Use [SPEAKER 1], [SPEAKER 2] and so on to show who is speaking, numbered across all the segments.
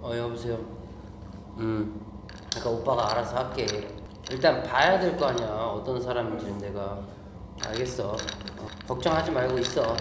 [SPEAKER 1] 여보세요. 그러니까 오빠가 알아서 할게. 일단 봐야 될 거 아니야. 어떤 사람인지는 내가. 알겠어. 걱정하지 말고 있어.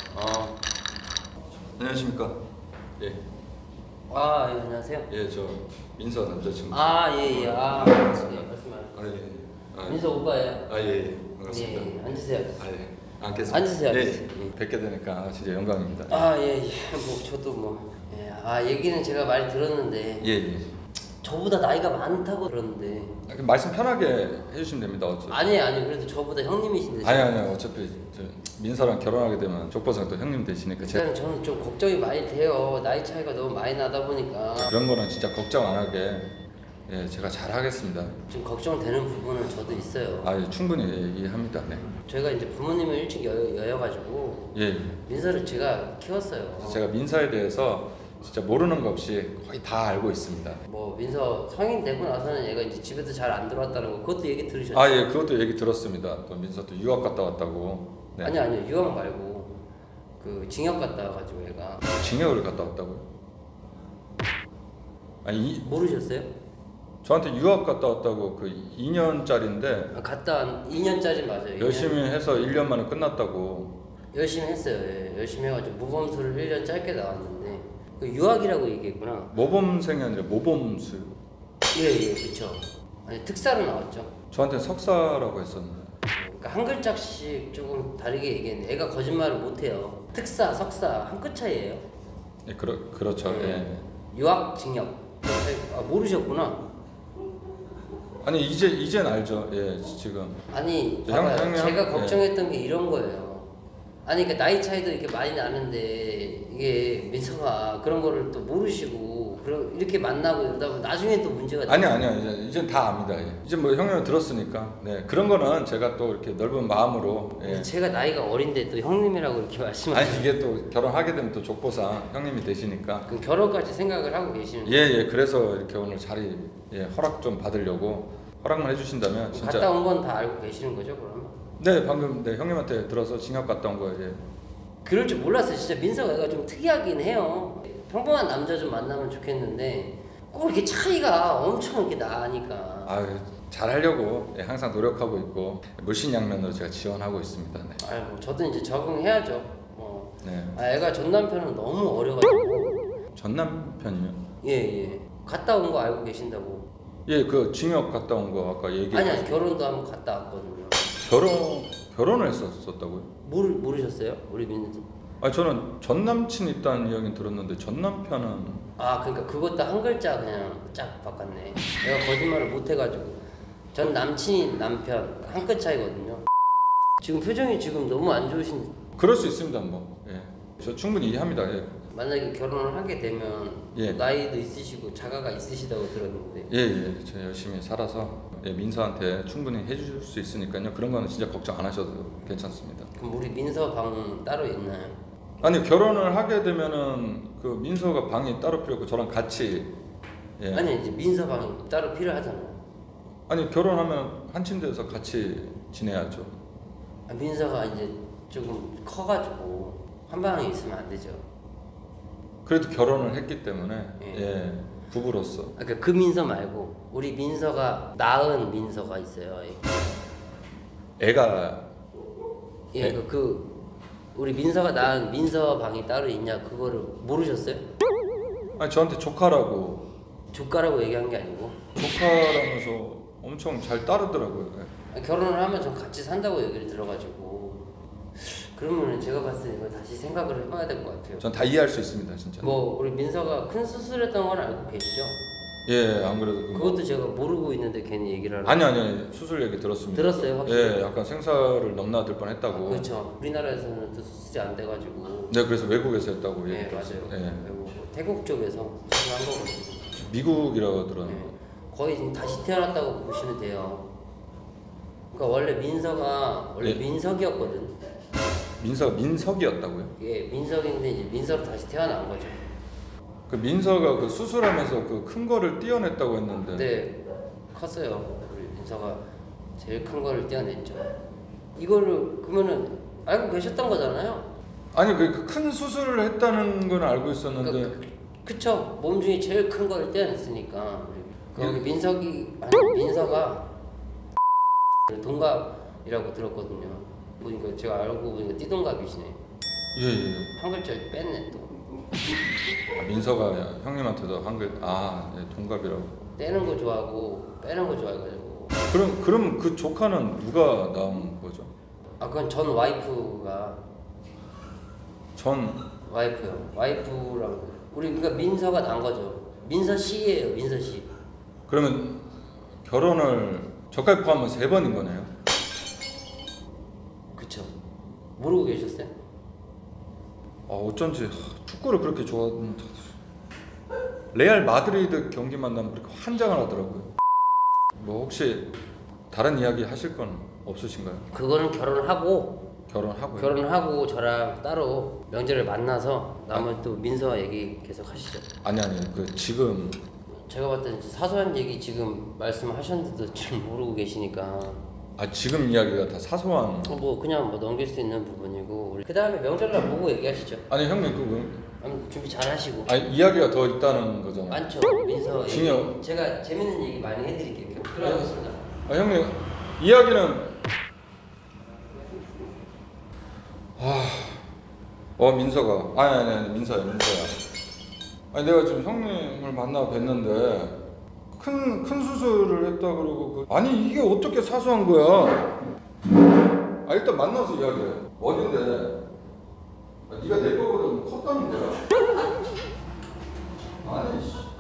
[SPEAKER 2] 안녕하십니까? 예.
[SPEAKER 1] 예, 안녕하세요.
[SPEAKER 2] 예, 저 민서 남자친구.
[SPEAKER 1] 예. 말씀 민서 오빠예요.
[SPEAKER 2] 예. 반갑습니다.
[SPEAKER 1] 예, 앉으세요.
[SPEAKER 2] 예. 앉겠습니다.
[SPEAKER 1] 앉으세요.
[SPEAKER 2] 예. 뵙게 되니까 진짜 영광입니다.
[SPEAKER 1] 예. 뭐 저도 뭐. 얘기는 제가 많이 들었는데.
[SPEAKER 2] 예.
[SPEAKER 1] 저보다 나이가 많다고 들었는데.
[SPEAKER 2] 말씀 편하게 해주시면 됩니다. 어차피.
[SPEAKER 1] 아니 그래도 저보다 형님이신데.
[SPEAKER 2] 아니 어차피 민서랑 결혼하게 되면 족보상 또 형님 되시니까
[SPEAKER 1] 일단 저는 좀 걱정이 많이 돼요. 나이 차이가 너무 많이 나다 보니까.
[SPEAKER 2] 그런 거는 진짜 걱정 안 하게 제가 잘 하겠습니다.
[SPEAKER 1] 좀 걱정되는 부분은 저도 있어요.
[SPEAKER 2] 예, 충분히 얘기합니다. 네.
[SPEAKER 1] 저희가 이제 부모님을 일찍 여여가지고
[SPEAKER 2] 예.
[SPEAKER 1] 민서를 제가 키웠어요.
[SPEAKER 2] 제가 민서에 대해서 진짜 모르는 거 없이 거의 다 알고 있습니다.
[SPEAKER 1] 뭐 민서 성인 되고 나서는 얘가 이제 집에도 잘 안 들어왔다는 거 그것도 얘기 들으셨죠?
[SPEAKER 2] 예, 그것도 얘기 들었습니다. 또 민서 또 유학 갔다 왔다고. 네.
[SPEAKER 1] 아니요 유학 말고 그 징역 갔다 와가지고 얘가.
[SPEAKER 2] 징역을 갔다 왔다고요?
[SPEAKER 1] 모르셨어요?
[SPEAKER 2] 저한테 유학 갔다 왔다고 그 2년짜리인데
[SPEAKER 1] 갔다 온 2년짜리 맞아요.
[SPEAKER 2] 열심히 해서 1년 만에 끝났다고.
[SPEAKER 1] 열심히 했어요. 예. 열심히 해가지고 모범수를 1년 짧게 나왔는데 그 유학이라고 얘기했구나.
[SPEAKER 2] 모범생이 아니라 모범수.
[SPEAKER 1] 예, 그쵸. 아니 특사로 나왔죠.
[SPEAKER 2] 저한테 석사라고 했었는데.
[SPEAKER 1] 그러니까 한 글자씩 조금 다르게 얘기했는데 애가 거짓말을 못해요. 특사, 석사 한 끗 차이예요.
[SPEAKER 2] 예, 그렇죠. 예.
[SPEAKER 1] 유학, 징역. 모르셨구나.
[SPEAKER 2] 아니 이젠 알죠. 예, 지금.
[SPEAKER 1] 아니
[SPEAKER 2] 형,
[SPEAKER 1] 제가 걱정했던 게 이런 거예요. 아니 그러니까 나이 차이도 이렇게 많이 나는데 이게 민서가 그런 거를 또 모르시고 이렇게 만나고 이러다 보면 나중에 또 문제가
[SPEAKER 2] 아니요. 이젠 다 압니다. 예. 이제 뭐 형님은 들었으니까. 네, 그런 거는 제가 또 이렇게 넓은 마음으로. 예.
[SPEAKER 1] 제가 나이가 어린데 또 형님이라고 이렇게 말씀하시면.
[SPEAKER 2] 아니 이게 또 결혼하게 되면 또 족보상 형님이 되시니까.
[SPEAKER 1] 그럼 결혼까지 생각을 하고 계시는 거예요?
[SPEAKER 2] 예. 그래서 이렇게 오늘 자리 허락 좀 받으려고 허락만 해주신다면 진짜.
[SPEAKER 1] 갔다 온 건 다 알고 계시는 거죠, 그럼?
[SPEAKER 2] 네, 방금 형님한테 들어서 징역 갔다 온 거예요. 예.
[SPEAKER 1] 그럴 줄 몰랐어요. 진짜 민서가 애가 좀 특이하긴 해요. 평범한 남자 좀 만나면 좋겠는데 꼭 이렇게 차이가 엄청 이렇게 나니까.
[SPEAKER 2] 잘하려고 항상 노력하고 있고 물신양면으로 제가 지원하고 있습니다. 네.
[SPEAKER 1] 뭐 저도 이제 적응해야죠.
[SPEAKER 2] 네.
[SPEAKER 1] 애가 전 남편은 너무 어려가지고.
[SPEAKER 2] 전 남편이요?
[SPEAKER 1] 예. 갔다 온 거 알고 계신다고.
[SPEAKER 2] 예, 그 징역 갔다 온 거 아까 얘기했어요.
[SPEAKER 1] 아니 결혼도 한번 갔다 왔거든요.
[SPEAKER 2] 결혼을 했었다고요?
[SPEAKER 1] 모르셨어요? 우리 민서?
[SPEAKER 2] 저는 전 남친 있다는 이야기는 들었는데 전 남편은.
[SPEAKER 1] 그러니까 그것도 한 글자 그냥 쫙 바꿨네. 내가 거짓말을 못 해가지고. 전 남친이 남편 한 끗 차이거든요. 지금 표정이 지금 너무 안 좋으신.
[SPEAKER 2] 그럴 수 있습니다, 뭐. 예, 저 충분히 이해합니다. 예.
[SPEAKER 1] 만약에 결혼을 하게 되면
[SPEAKER 2] 예.
[SPEAKER 1] 나이도 있으시고 자가가 있으시다고 들었는데.
[SPEAKER 2] 예. 제가 열심히 살아서 민서한테 충분히 해줄 수 있으니까요. 그런 거는 진짜 걱정 안 하셔도 괜찮습니다.
[SPEAKER 1] 그럼 우리 민서 방 따로 있나요?
[SPEAKER 2] 아니 결혼을 하게 되면은 그 민서가 방이 따로 필요 없고 저랑 같이. 예.
[SPEAKER 1] 아니 이제 민서 방 따로 필요하잖아요.
[SPEAKER 2] 아니 결혼하면 한 침대에서 같이 지내야죠.
[SPEAKER 1] 민서가 이제 조금 커가지고 한 방에 있으면 안 되죠.
[SPEAKER 2] 그래도 결혼을 했기 때문에
[SPEAKER 1] 예.
[SPEAKER 2] 부부로서.
[SPEAKER 1] 그러니까 그 민서 말고 우리 민서가 낳은 민서가 있어요.
[SPEAKER 2] 애가.
[SPEAKER 1] 우리 민서가 낳은 민서 방이 따로 있냐 그거를 모르셨어요?
[SPEAKER 2] 아니 저한테 조카라고.
[SPEAKER 1] 조카라고 얘기한 게 아니고.
[SPEAKER 2] 조카라면서 엄청 잘 따르더라고요.
[SPEAKER 1] 결혼을 하면 전 같이 산다고 얘기를 들어가지고. 그러면 제가 봤을 때 이거 다시 생각을 해봐야 될 것 같아요.
[SPEAKER 2] 전 다 이해할 수 있습니다, 진짜.
[SPEAKER 1] 뭐 우리 민서가 큰 수술했던 건 알고 계시죠?
[SPEAKER 2] 예, 안 그래도
[SPEAKER 1] 그것도 제가 모르고 있는데 괜히 얘기를 하는.
[SPEAKER 2] 아니 수술 얘기 들었습니다.
[SPEAKER 1] 들었어요, 확실히?
[SPEAKER 2] 예, 약간 생사를 넘나들 뻔했다고.
[SPEAKER 1] 그렇죠. 우리나라에서는 또 수술이 안 돼가지고.
[SPEAKER 2] 네, 그래서 외국에서 했다고.
[SPEAKER 1] 네, 맞아요.
[SPEAKER 2] 예.
[SPEAKER 1] 태국 쪽에서 수술한 거거든요.
[SPEAKER 2] 미국이라고 들었는데.
[SPEAKER 1] 네. 거의 지금 다시 태어났다고 보시면 돼요. 그러니까 원래 민서가 민석이었거든.
[SPEAKER 2] 민서가 민석이었다고요?
[SPEAKER 1] 예, 민석인데 이제 민서로 다시 태어난 거죠.
[SPEAKER 2] 그 민서가 그 수술하면서 그 큰 거를 떼어냈다고 했는데.
[SPEAKER 1] 네, 컸어요. 우리 민서가 제일 큰 거를 떼어냈죠. 이거를 그러면은 알고 계셨던 거잖아요.
[SPEAKER 2] 아니 그 큰 수술을 했다는 건 알고 있었는데.
[SPEAKER 1] 그러니까 그쵸. 몸 중에 제일 큰 거일 때는 있으니까. 거기 민서가 동갑이라고 들었거든요. 보니까 제가 알고 보니까 띠동갑이시네.
[SPEAKER 2] 예예.
[SPEAKER 1] 한 글자를 뺐네 또.
[SPEAKER 2] 민서가 형님한테도 한글 예, 동갑이라고.
[SPEAKER 1] 떼는 거 좋아하고 빼는 거 좋아해가지고.
[SPEAKER 2] 그럼 그 조카는 누가 낳은 거죠?
[SPEAKER 1] 그건 전 와이프가. 와이프요. 와이프랑 우리 그러니까 민서가 난 거죠. 민서 씨예요. 민서 씨.
[SPEAKER 2] 그러면 결혼을 저까지 포함하면 3번인 거네요?
[SPEAKER 1] 그쵸. 모르고 계셨어요?
[SPEAKER 2] 어쩐지 축구를 그렇게 좋아하는 레알 마드리드 경기만 나면 그렇게 환장을 하더라고요. 뭐 혹시 다른 이야기 하실 건 없으신가요?
[SPEAKER 1] 그거는 결혼하고요. 결혼하고 저랑 따로 명절을 만나서 남은 또 민서와 얘기 계속 하시죠.
[SPEAKER 2] 아니 그 지금
[SPEAKER 1] 제가 봤을 때 사소한 얘기 지금 말씀하셨는데도 지금 모르고 계시니까
[SPEAKER 2] 지금 이야기가 다 사소한
[SPEAKER 1] 뭐 그냥 뭐 넘길 수 있는 부분이고 우리 그 다음에 명절날 보고 얘기하시죠.
[SPEAKER 2] 아니 형님 그거
[SPEAKER 1] 준비 잘 하시고.
[SPEAKER 2] 이야기가 더 있다는 거잖아요.
[SPEAKER 1] 많죠. 민서 얘기 제가 재밌는 얘기 많이 해드릴게요. 들어가겠습니다.
[SPEAKER 2] 형님 이야기는 민서가 아니 민서야. 내가 지금 형님을 만나 뵀는데 큰 수술을 했다 그러고 아니 이게 어떻게 사소한 거야? 일단 만나서 이야기해. 어딘데? 네가 내 거보다 컸다는 거야. 아니